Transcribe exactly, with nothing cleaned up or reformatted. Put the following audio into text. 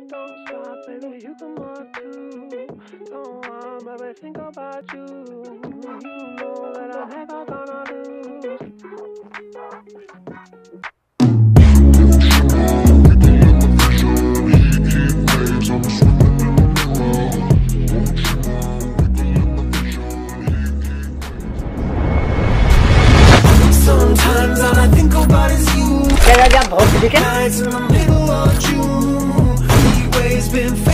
don't stop, baby, you can walk too. Don't want, baby, think about you. You know that I'm never gonna lose. Sometimes all I think about is you. Nights in the middle of June, heat waves been